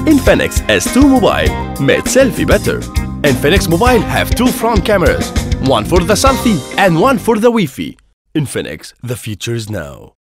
Infinix S2 Mobile made selfie better. Infinix Mobile have two front cameras, one for the selfie and one for the Wi-Fi. Infinix, the future is now.